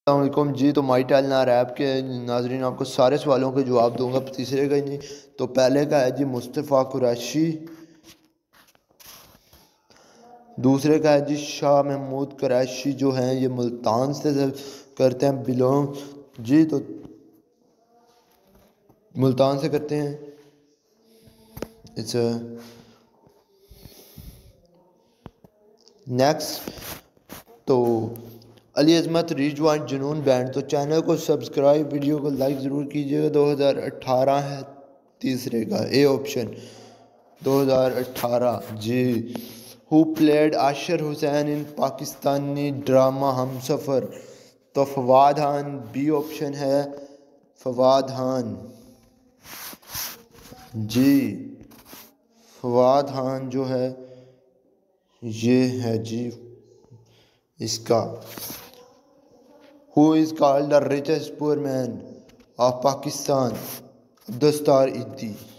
अस्सलामुअलैकुम जी। तो माई टैलना रैप के नाजरीन आपको सारे सवालों के जवाब दूंगा, तीसरे का ही नहीं। तो पहले का है जी मुस्तफ़ा कुरैशी, दूसरे का है जी शाह महमूद कुरैशी जो हैं ये मुल्तान से करते हैं बिलोंग जी। तो मुल्तान से करते हैं। इट्स नेक्स्ट तो अली अज़मत रिजवान जुनून बैंड। तो चैनल को सब्सक्राइब, वीडियो को लाइक ज़रूर कीजिएगा। 2018 है तीसरे का ए ऑप्शन, 2018 जी। Who played Ashir Hussain in Pakistani drama Humsafar. तो फवाद खान बी ऑप्शन है, फवाद खान जी। फवाद खान जो है ये है जी इसका। Who is called the richest poor man of Pakistan. Abdul Sattar इद्दी।